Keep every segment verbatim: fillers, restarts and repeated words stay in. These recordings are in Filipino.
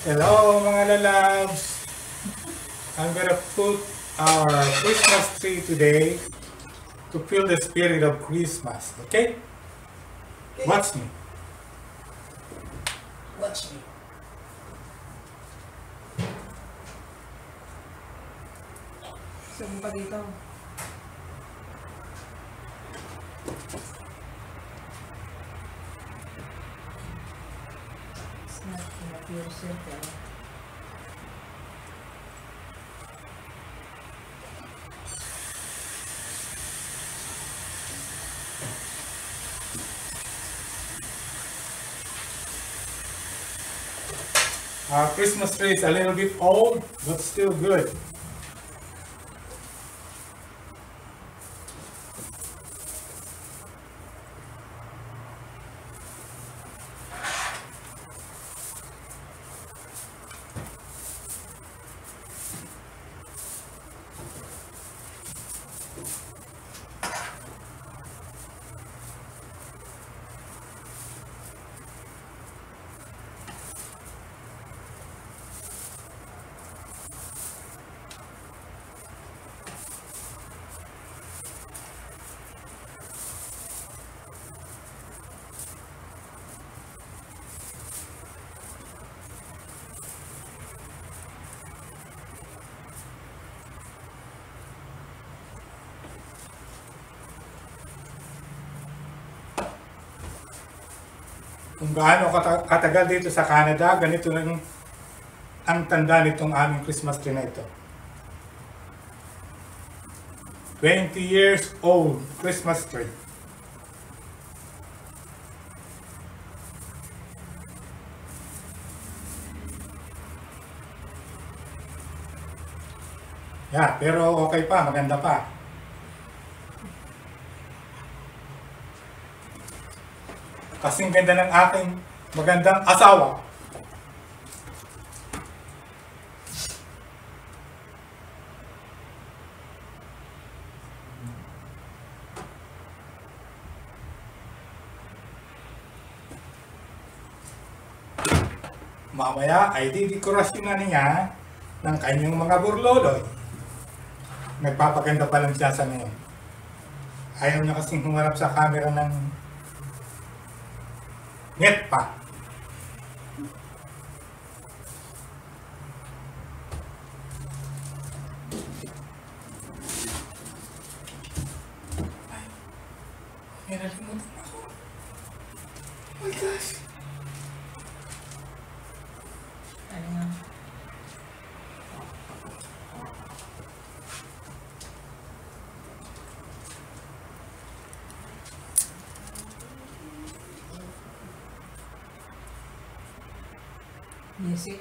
Hello mga lalabs! I'm gonna put our Christmas tree today to feel the spirit of Christmas, okay? Okay. Watch me. Watch me. Saan pa dito? It's not gonna appear simple. Our Christmas tree is a little bit old, but still good. Kung gaano kata- katagal dito sa Canada, ganito lang ang tanda nitong aming Christmas tree na ito. twenty years old Christmas tree. Yeah, pero okay pa, maganda pa. Kasing ganda ng aking magandang asawa. Mamaya ay didekorasyon na niya ng kanyang mga burloloy. Nagpapaganda pa lang siya sa ngayon. Ayaw niya kasing humarap sa camera ng net pa. Ay, may nalimutan ako. Oh my gosh. Ano nga? Music.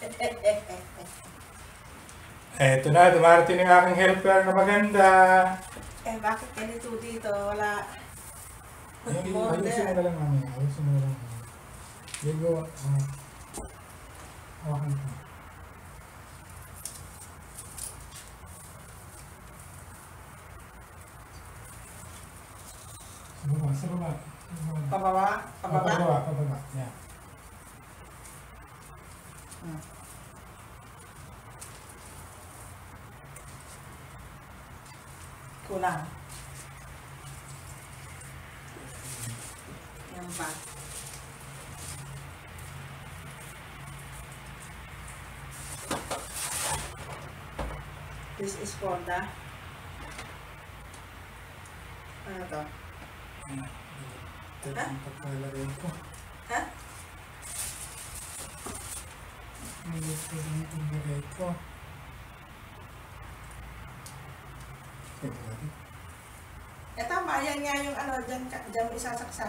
Eto na, dumarating yung aking helper na maganda. Eh, bakit ganito dito? Wala. Ayun, More ayusin mo there. na lang mami. Ayusin mo na lang. Digo, uh, okay po. Sa baba, sa baba. Sa baba. Pababa? Oh, Pababa? pababa, pababa. Yeah. Hmm. Kulang. Yan pa. This is for the... Ano to? Ito yung pagkalagay ko. Ha? Ito yung pagkalagay ko. Ito natin. Eh tama, yan nga yung ano, dyan, ka- dyan mo isasaksak.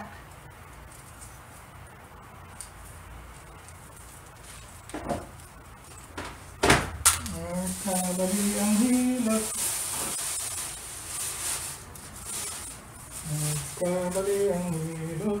Nagkamali ang hilot. Nagkamali ang hilot.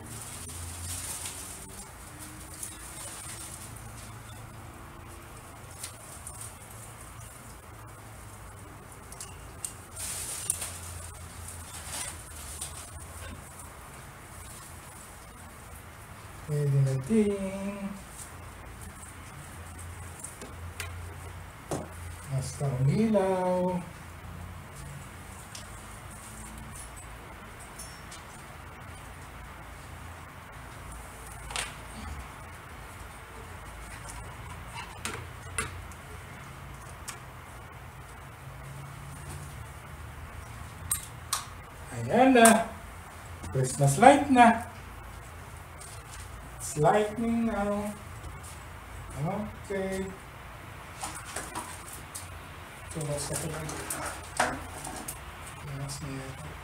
Pwede natin. Basta umilaw. Ayan na. Christmas light na. It's lightning now. Okay. Coba satu lagi. Mas niya.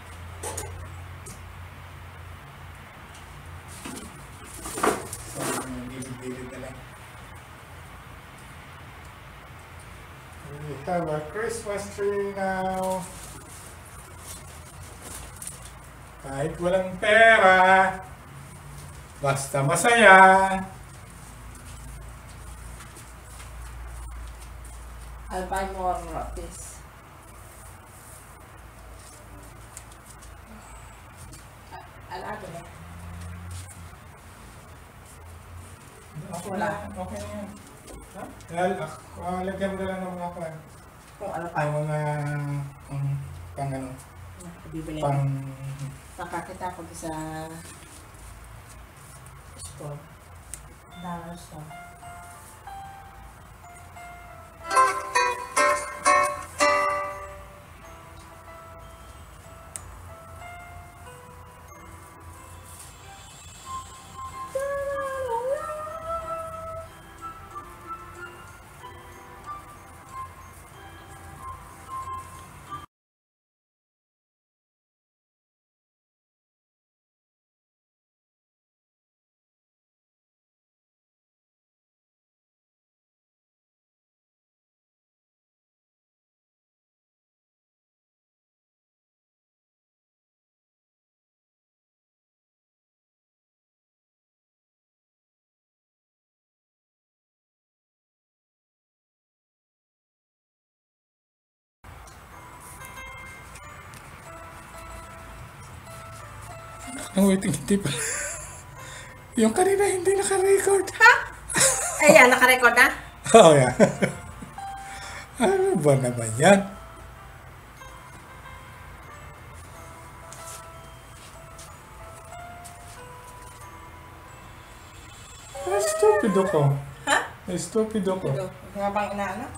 So, gilid-gilid na lang. We have a Christmas tree now. Kahit walang pera, basta masaya. I'll buy more of this. I- I'll add it. Okay Wala. na, okay na yan. Dahil, uh, lagyan mo na lang ng mga kwan. Kung ano pa. Ang mga, um, pang ano, Bibili. pang, Makakita ko sa store. Dollar store. ang waiting, hindi pa. Yung kanina hindi naka-record. Ayan, nakarecord na? Oh, yeah. Ano ba naman yan? Ah, stupido ko. Ha? Eh, stupido ko. Ito. Nga bang inaano?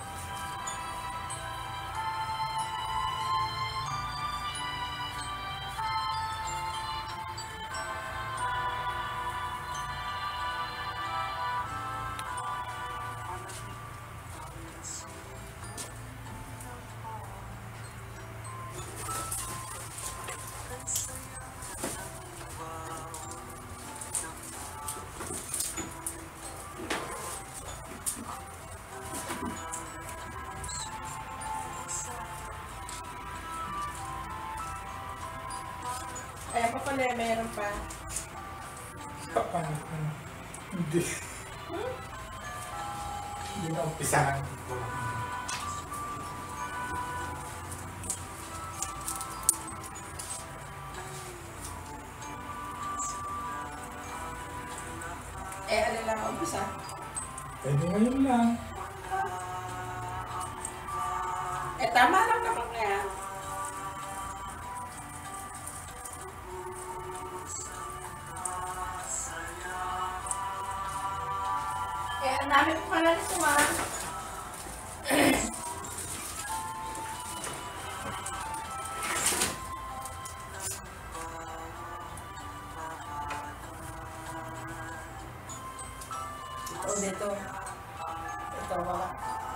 uli, meron pa. Paano? Hindi. Hmm? Hindi na umpisahan. Eh, ano lang ang umpisa? Pwede ngayon lang. Eh, tama lang naman kaya. Eh, ang dami ko pala nito, ha? Ito, dito. Ito, wala.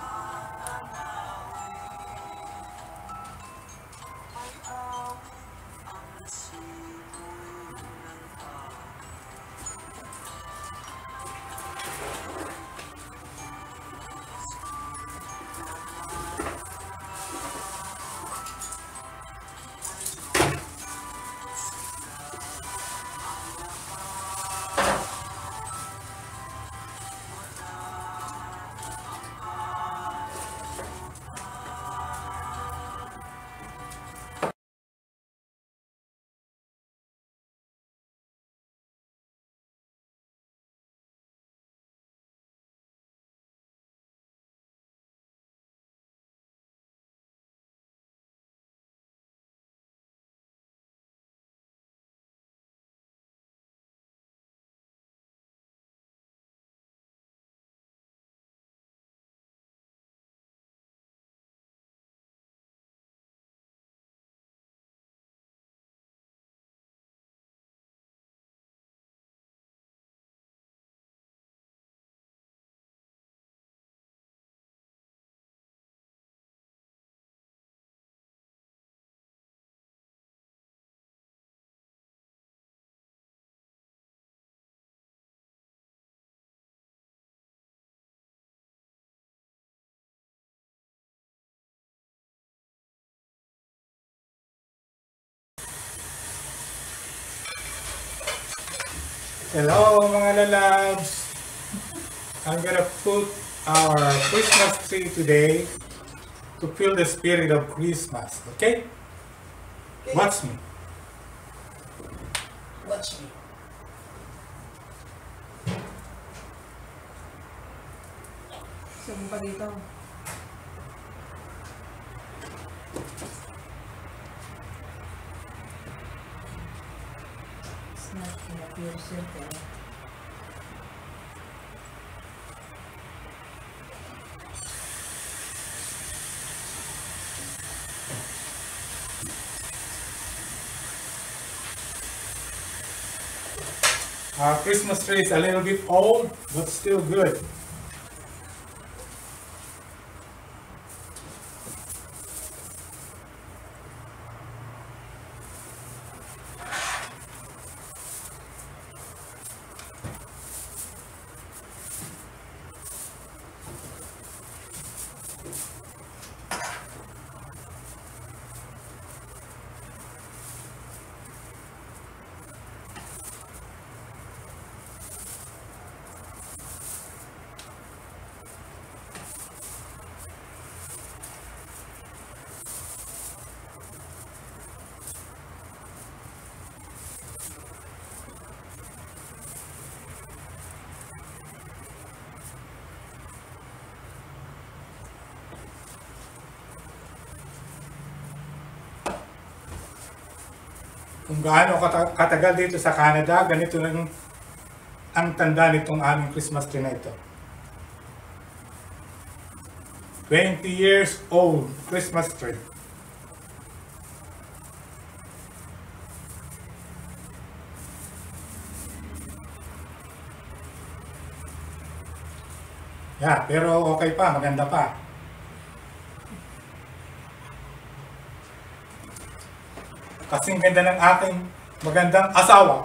Hello mga lalabs! I'm gonna put our Christmas tree today to feel the spirit of Christmas, okay? Watch me. Watch me. Saan pa dito? It's not gonna appear simple. Our Christmas tree is a little bit old, but still good. Kung gaano kata- katagal dito sa Canada, ganito lang ang tanda nitong aming Christmas tree na ito. twenty years old Christmas tree. Yeah, pero okay pa, maganda pa. Kasing ganda ng aking magandang asawa.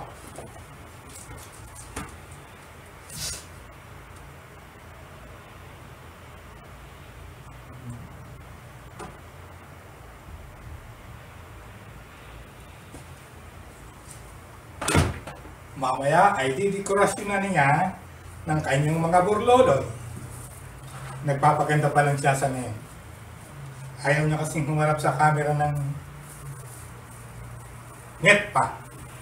mamaya ay didekorasyon na niya ng kanyang mga burloloy. Nagpapaganda pa lang siya sa ngayon. Ayaw niya kasing humarap sa camera ng net pa.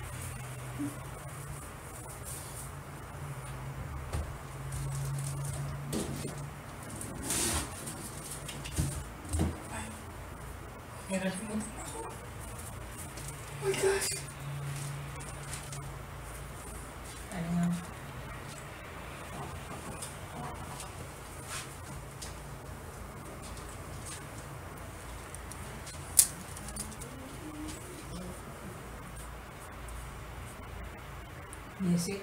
Ay, may nalimutan ako. Oh my gosh. Ano nga? Music.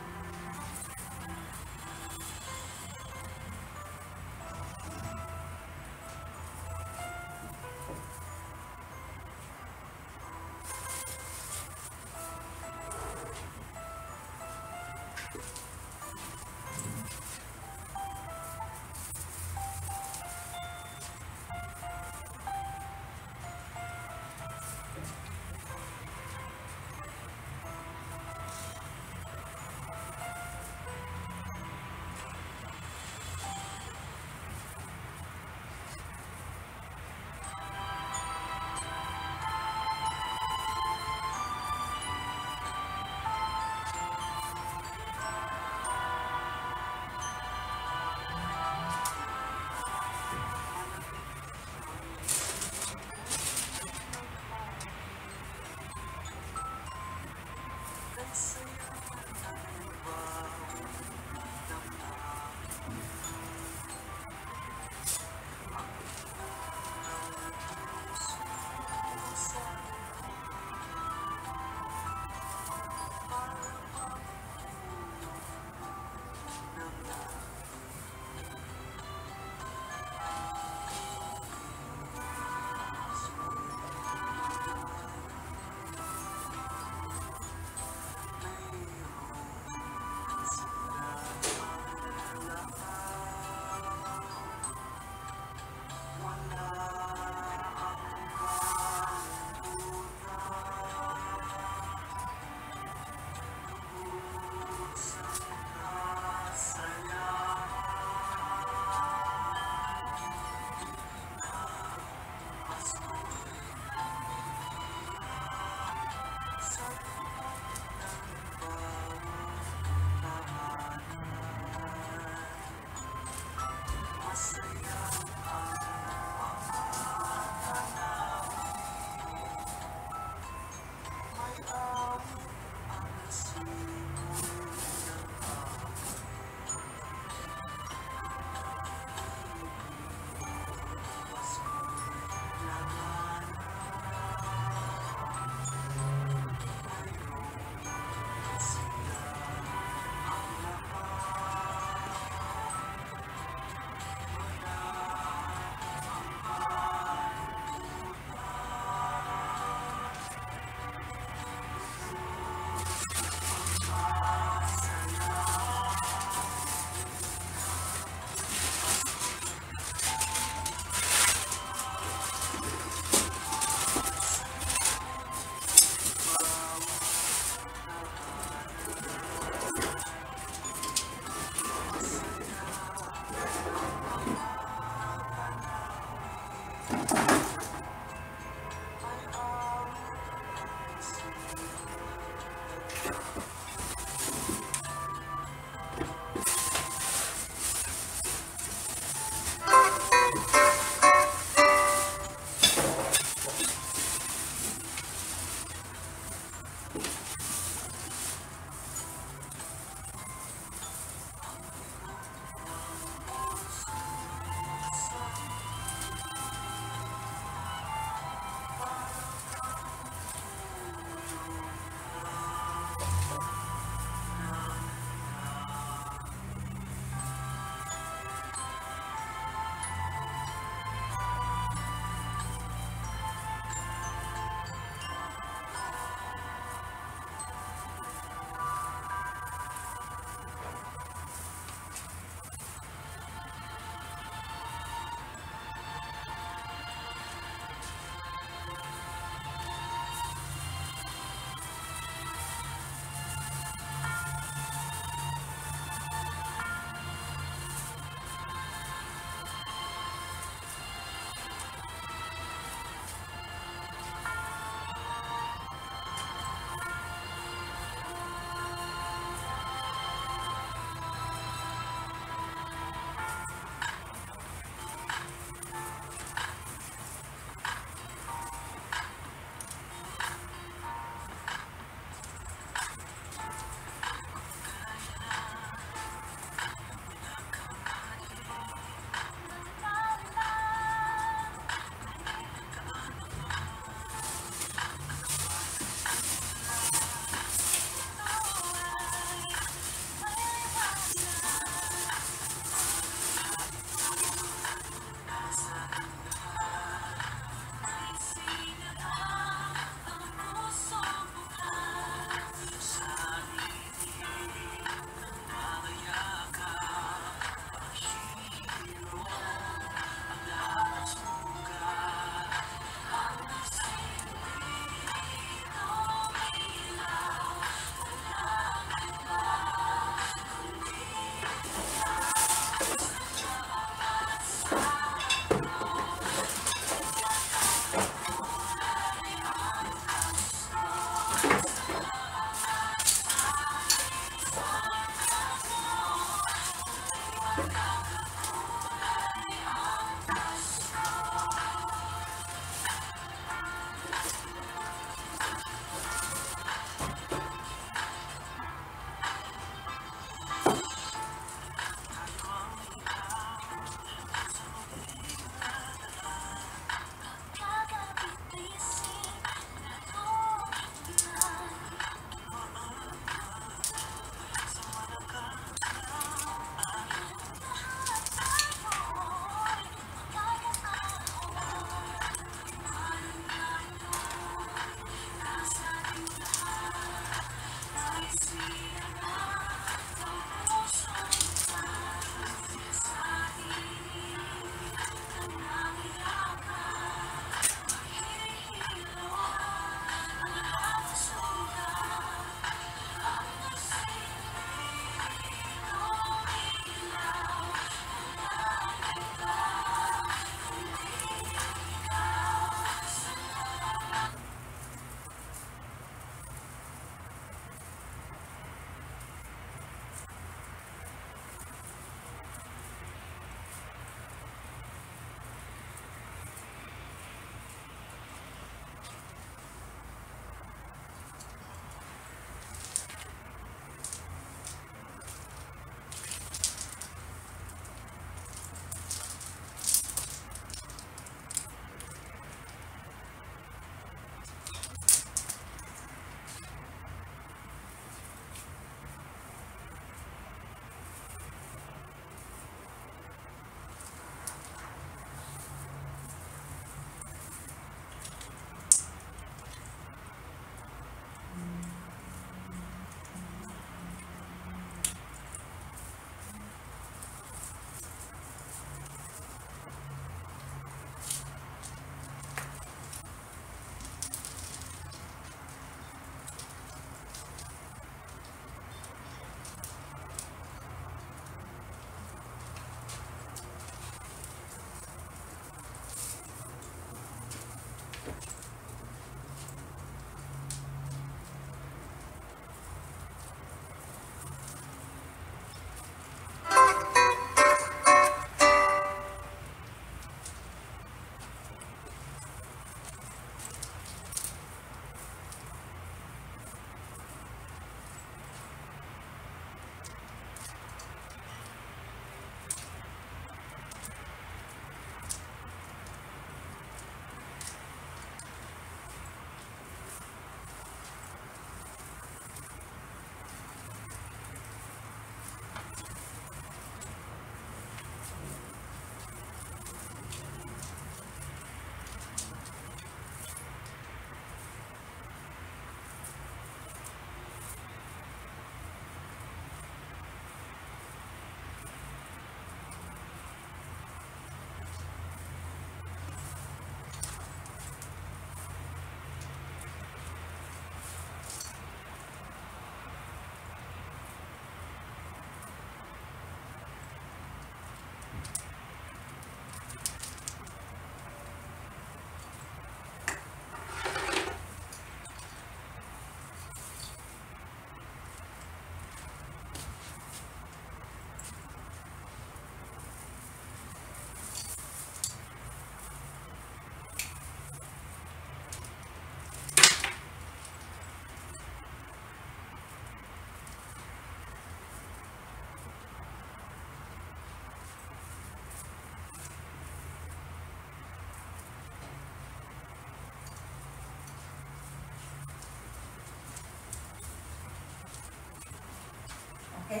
Okay?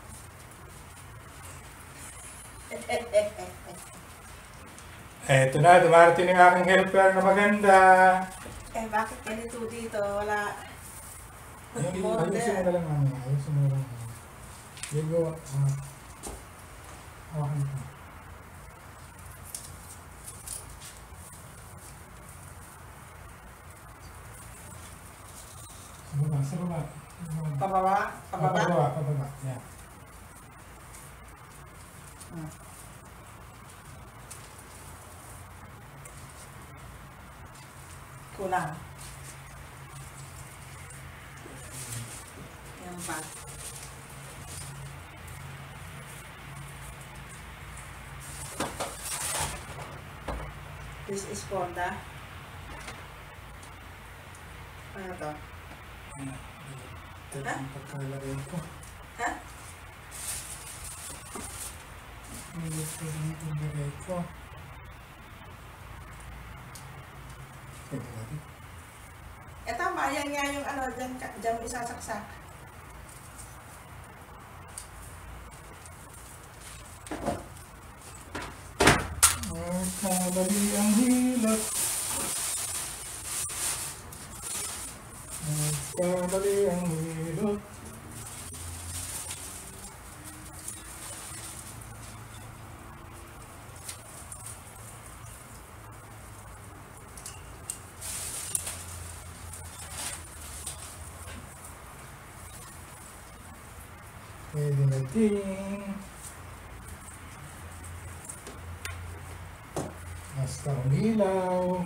Eto na, dumarating yung aking helper na maganda. Eh, bakit ganito dito? Wala. Ay, Border. ayusin mo na lang mamaya. Ayusin mo na lang mamaya. Ligo. Ah. Hawakan ko. Sa baba, sa baba. Sa baba. Pababa? Pababa? Pababa, pababa. Yan. Hmm. Kulang. Yan ba? This is for the... Ano to? Ito ang pagkalagay ko. Ha? Ito ang pagkalagay ko. Ito natin. Eh tama, yan nga yung ano, dyan, ka- dyan mo isasaksak. Nagkamali ang hilot. Nagkamali ang hilot. Pwede natin. Basta umilaw.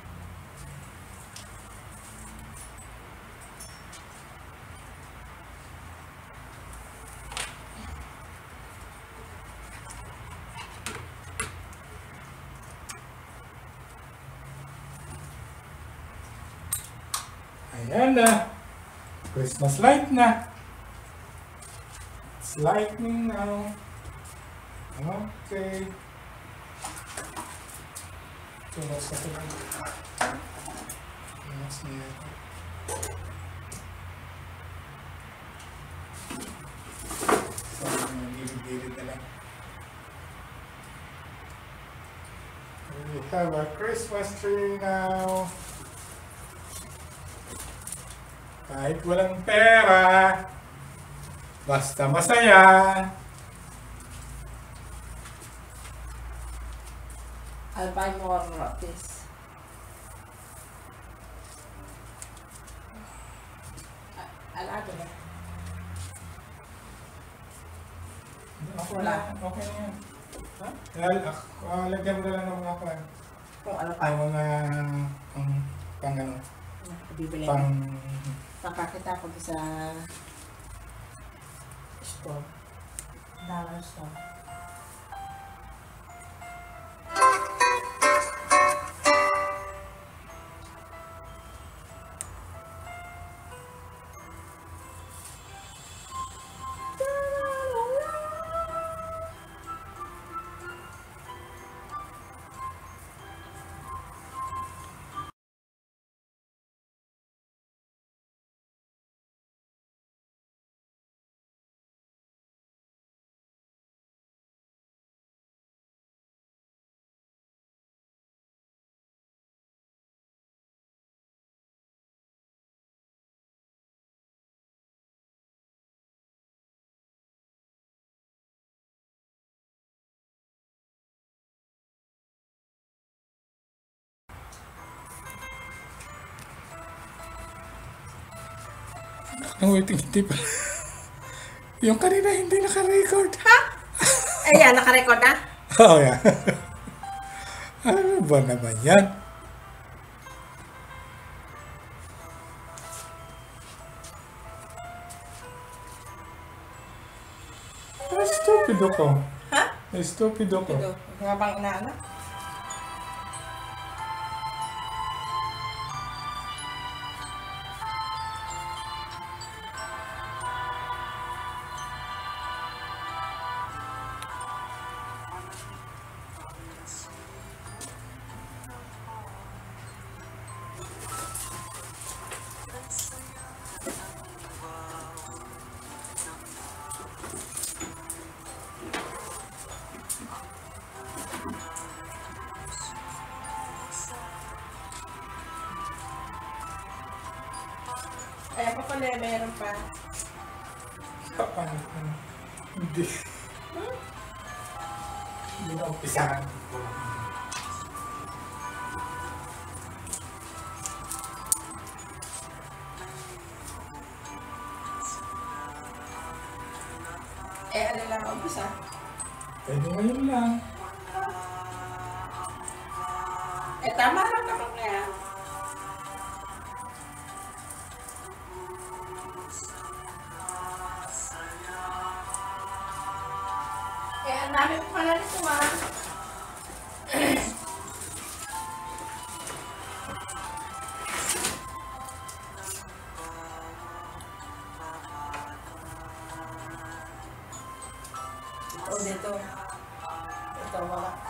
Ayan na. Christmas light na. It's lightning now. Okay. So, basta ko lang. Mas niya. So, nagilid-gilid na lang. We have a Christmas tree now. Kahit walang pera, basta masaya. I'll buy more of this. I- I'll add it. Okay Wala. na, okay na yan. Ha? Dahil, uh, lagyan mo na lang ng mga kwan. Kung ano pa. Ang mga, ang, pang ano, Bibili. pang, Papakita ko sa store. Dollar store. ang waiting hindi pa. Yung kanina hindi naka-record. Ha? Ayan, naka-record na? Oh, yeah. Ano ba naman yan? Ah, stupido ko. Ha? Eh, stupido ko. Ito. Nga bang inaano? Ayan pa pala, meron pa. Paano? Hindi. Hmm? Hindi na umpisahan. Eh, ano lang ang umpisa? Pwede ngayon lang. Eh, tama lang naman na yan. Eh, ang dami ko pala nito, ha? Oh, dito. Ito, wala.